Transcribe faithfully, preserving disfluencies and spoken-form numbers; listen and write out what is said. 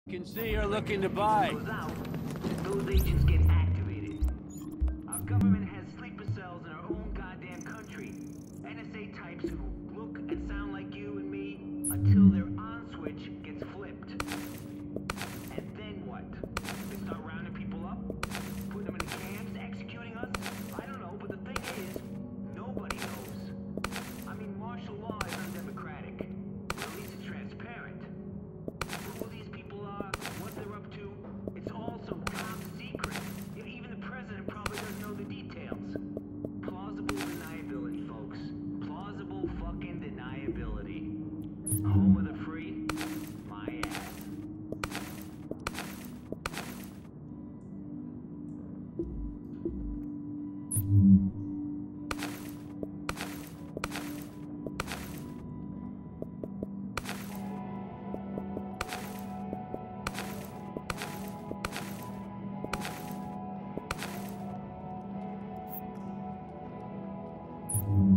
Can see you're looking to buy. Goes out, those agents get activated. Our government has sleeper cells in our own goddamn country. N S A types who look and sound like you and me until their on switch gets flipped. And then what? They start rounding people up, putting them in the camps, executing us? I don't know, but the thing is, nobody knows. I mean, martial law is undemocratic, but at least it's transparent. Who these people are, what they're up to, it's all some top secret. Yeah, even the president probably doesn't know the details. Plausible deniability, folks. Plausible fucking deniability. Home of the free? My ass. You